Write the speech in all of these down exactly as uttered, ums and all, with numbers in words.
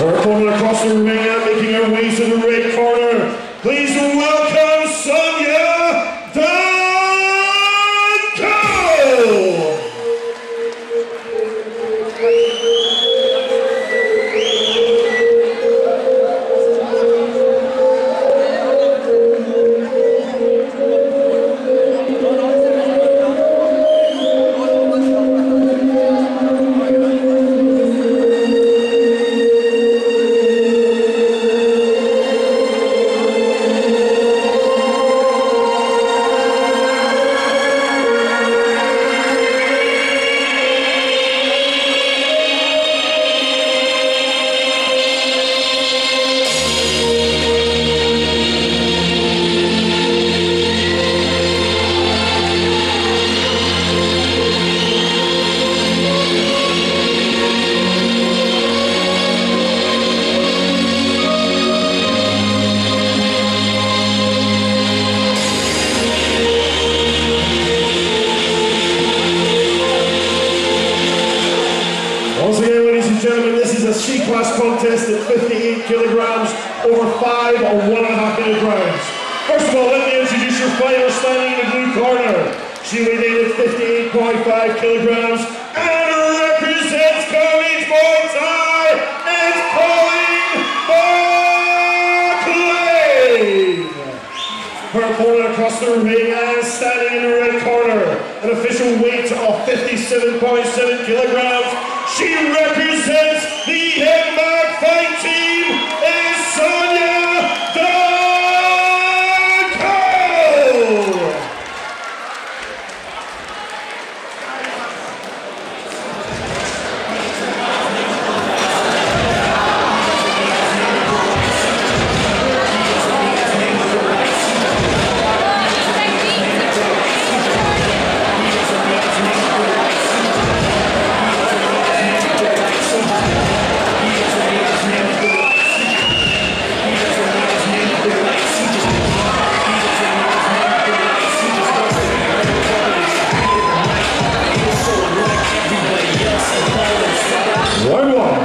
Our opponent across the ring now making her way to the red corner. Please welcome Sonia Duncan! Once again, ladies and gentlemen, this is a C-class contest at fifty-eight kilograms, over five or one and a half kilograms. First of all, let me introduce your fighter standing in the blue corner. She weighed in at fifty-eight point five kilograms and represents College Muay Thai. It's Colleen McLean. Her opponent across the ring and standing in the red corner, an official weight of fifty-seven point seven kilograms. She represents the Impact Fight Team, is Sonia Duncan! One one.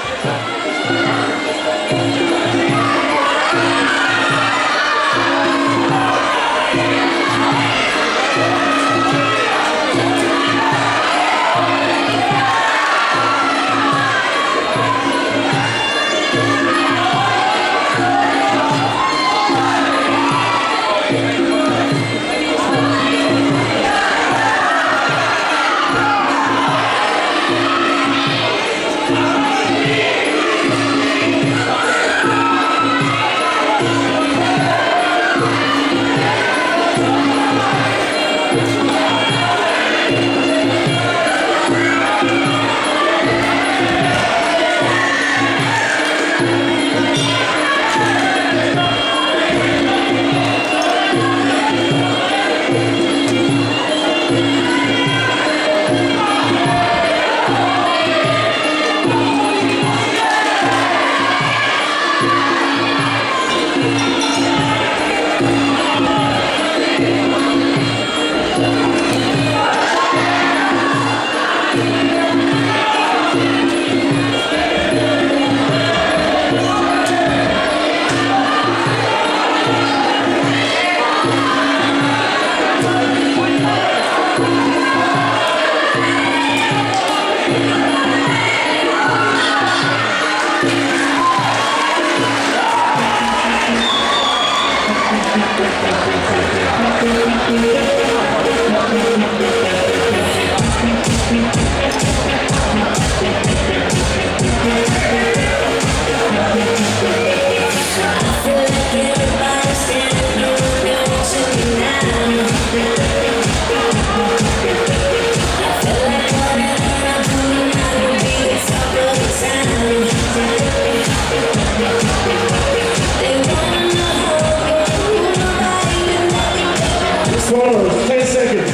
ten seconds.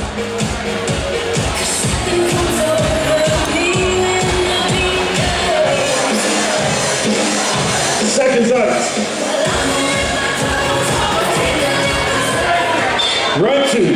Seconds out. Round two.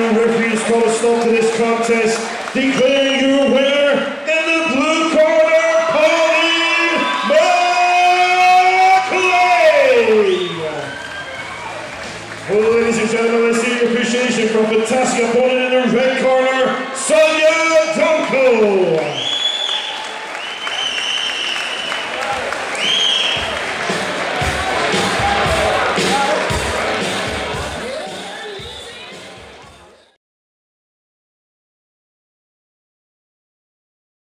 our referee has called a stop to this contest, declaring your winner in the blue corner, Pauline McLean. Well, ladies and gentlemen, let's see your appreciation for a fantastic opponent in the red corner, Sonia